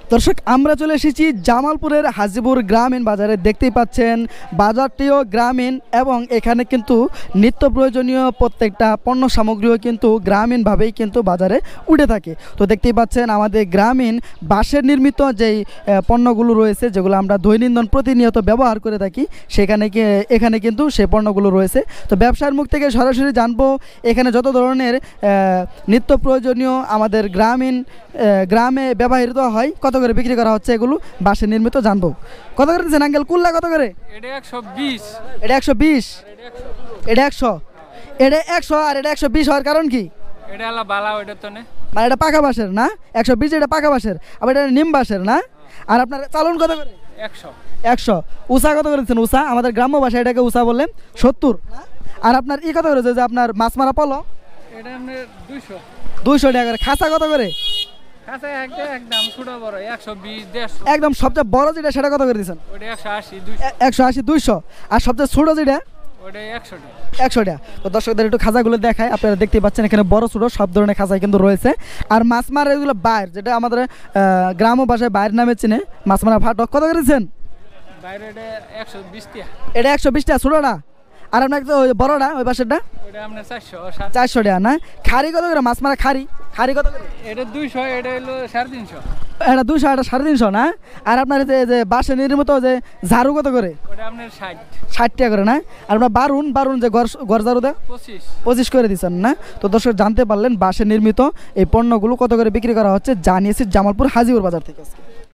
দর্শক আমরা চলে এসেছি জামালপুরের হাজিপুর গ্রামীণ বাজারে। দেখতেই পাচ্ছেন বাজারটিও গ্রামীণ এবং এখানে কিন্তু নিত্য প্রয়োজনীয় প্রত্যেকটা পণ্য সামগ্রীও কিন্তু গ্রামীণভাবেই কিন্তু বাজারে উঠে থাকে। তো দেখতেই পাচ্ছেন আমাদের গ্রামীণ বাঁশের নির্মিত যেই পণ্যগুলো রয়েছে, যেগুলো আমরা দৈনন্দিন প্রতিনিয়ত ব্যবহার করে থাকি, এখানে কিন্তু সেই পণ্যগুলো রয়েছে। তো ব্যবসার মুখ থেকে সরাসরি জানবো এখানে যত ধরনের নিত্য প্রয়োজনীয় আমাদের গ্রামে ব্যবহৃত হয় কত করে বিক্রি করা হচ্ছে, এগুলো বাঁশের নির্মিত জানবো। কত করে দিচ্ছেন আঙ্কেল? কুল্লা কত করে? এটা 120। এটা 120, এটা 100, এটা 100 আর এটা 120 হওয়ার কারণ কি? এটা হলো বালা, ওইটা তো না, মানে এটা পাকা বাঁশের না? 120 এটা পাকা বাঁশের, আবার এটা নিম বাঁশের না? আর আপনার চালন কত করে? 100। 100। উষা কত করে দিচ্ছেন? উষা আমাদের গ্রাম্য ভাষায় এটাকে উষা বললেন 70। আর আপনার ই কত করে যে আপনার মাছ মারা পলো? এটা আপনার 200। 200 টাকা করে। খাঁচা কত করে? কাছে একদম ছোট বড় 120, 150। একদম সবচেয়ে বড় যেটা সেটা কত করে দিচ্ছেন? ওটা 180, 200। 180, 200। আর সবচেয়ে ছোট যেটা? ওটা 100 টাকা। 100 টাকা। তো দর্শকদের একটু খাঁচাগুলো দেখায়, আপনারা দেখতেই পাচ্ছেন এখানে বড় ছোট সব ধরনের খাঁচাই কিন্তু রয়েছে। আর মাছ মারা এগুলো বাইর, যেটা আমাদের গ্রাম্য ভাষায় বাইর নামে চিনে, মাছ মারা ফাটক কত করে দিচ্ছেন? বাইরে এটা 120 টাকা। এটা 120 টাকা ছোটটা। আর আপনার ওই বড়টা ওই পাশেরটা? ওটা আপনার 400, 400 টাকা না? খাড়ি কত করে? মাছ মারা খাড়ি কত করে? এটা 200, এটা হলো 350। এটা 200, এটা 350 না? আর আপনার যে বাঁশের নির্মিত যে ঝাড়ু কত করে? ওটা আপনার 60। 60 টাকা করে না? আর আপনার বারুন যে ঘর ঝাড়ু দেয় 25 করে দিচ্ছেন না? তো দর্শক জানতে পারলেন বাঁশের নির্মিত এই পণ্যগুলো কত করে বিক্রি করা হচ্ছে, জানিয়েছি জামালপুর হাজিপুর বাজার থেকে।